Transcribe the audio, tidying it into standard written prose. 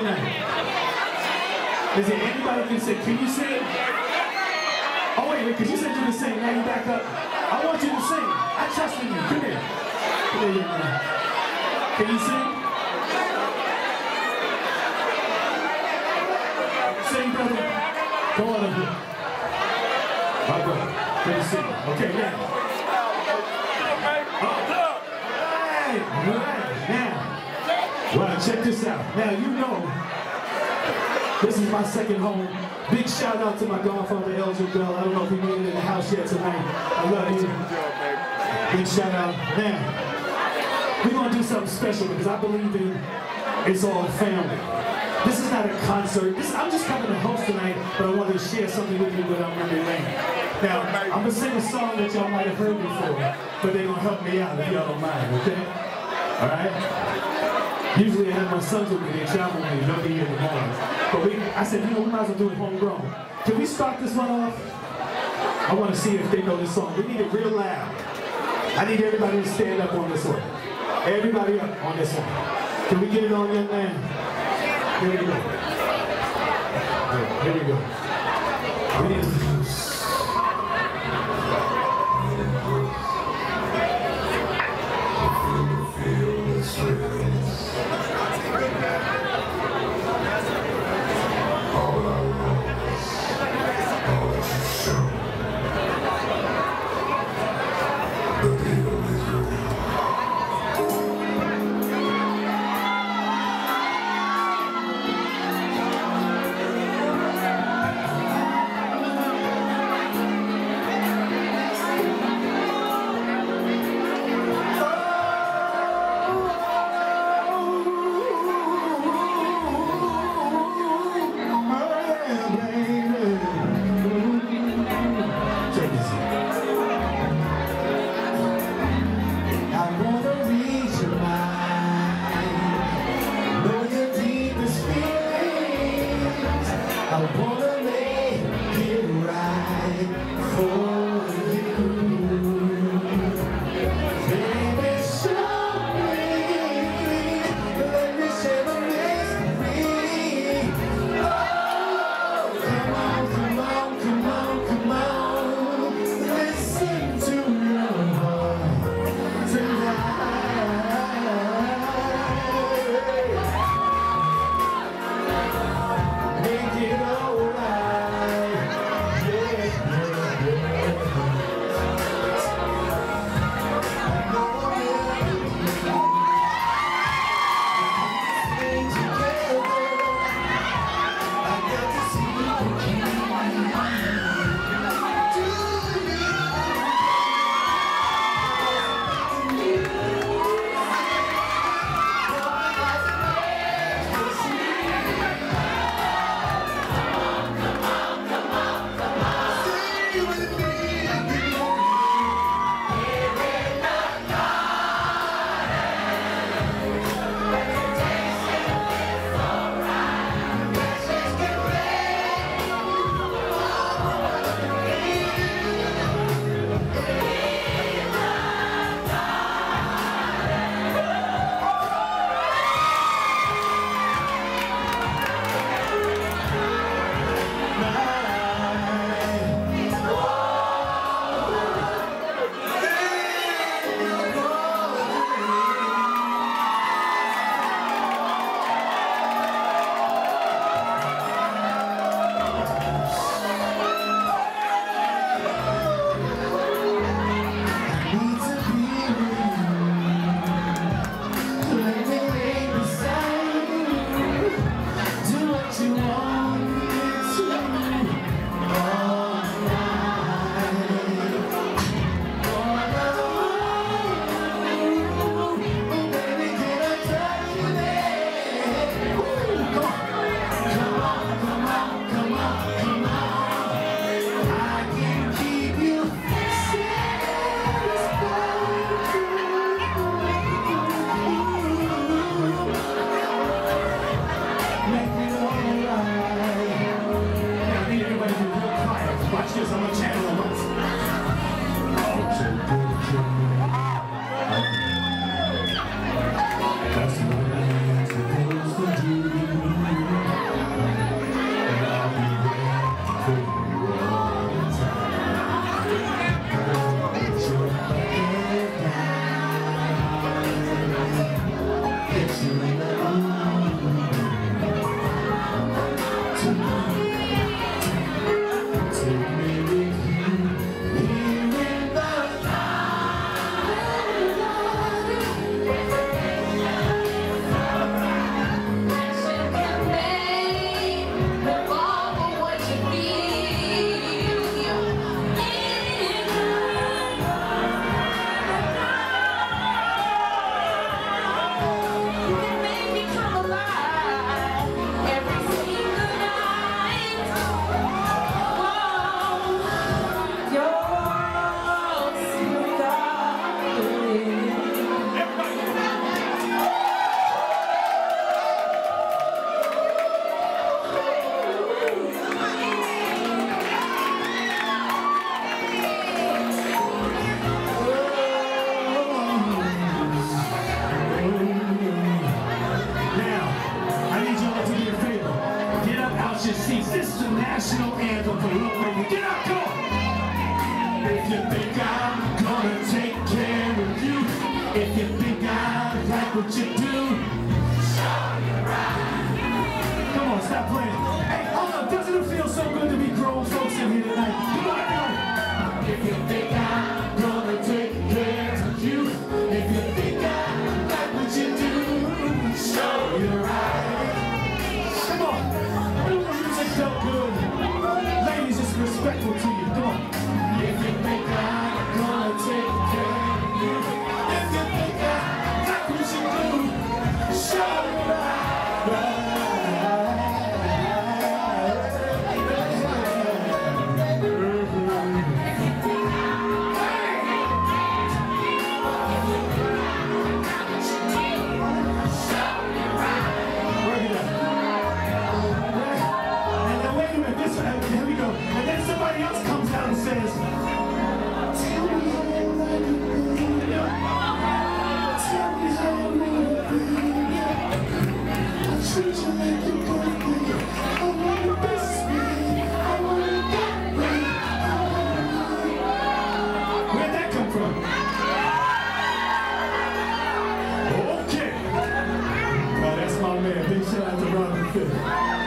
tonight? Is there anybody can sing? Can you sing? Oh wait, because you said you could sing. Now you back up. I want you to sing. I trust in you. Come here. Come here, young man. Can you sing? Sing, brother. Come on up here. My brother. Can you sing? Okay, now. Right, now. Well, check this out. Now, you know, this is my second home. Big shout out to my godfather, Elgin Bell. I don't know if he made it in the house yet tonight. I love you. Big shout out. Now, we're going to do something special because I believe in it's all family. This is not a concert. I'm just coming to host tonight, but I wanted to share something with you without memory lane. Now, I'm going to sing a song that y'all might have heard before, but they're going to help me out if y'all don't mind, okay? All right? Usually I have my sons with me, they travel with me, they'll be here in the morning. But I said, you know, we might as well do it homegrown. Can we start this one off? I want to see if they know this song. We need it real loud. I need everybody to stand up on this one. Everybody up on this one. Can we get it on, young man? Here we go. Here we go. We need to national anthem for Lil Baby. Get up, go! If you think I'm gonna take care of you, if you think I like what you do, show you right. Come on, stop playing. Hey, hold up, doesn't it feel so good to be grown folks in here tonight? Come on, go! If you think I'm gonna take care of you, if you think I like what you do, show you right. Come on, the music felt good. Ladies, it's respectful to you. Come on. If you think I'm gonna take care of you, if you think I like what you do, show you right. Here we go. And then somebody else comes down and says, tell me how you like it, baby. Tell me how you want it, baby. I treat you like your birthday. I want it this way. I want it that way. Where'd that come from? Okay. Well, that's my man. Big shout out to Robin Fifth.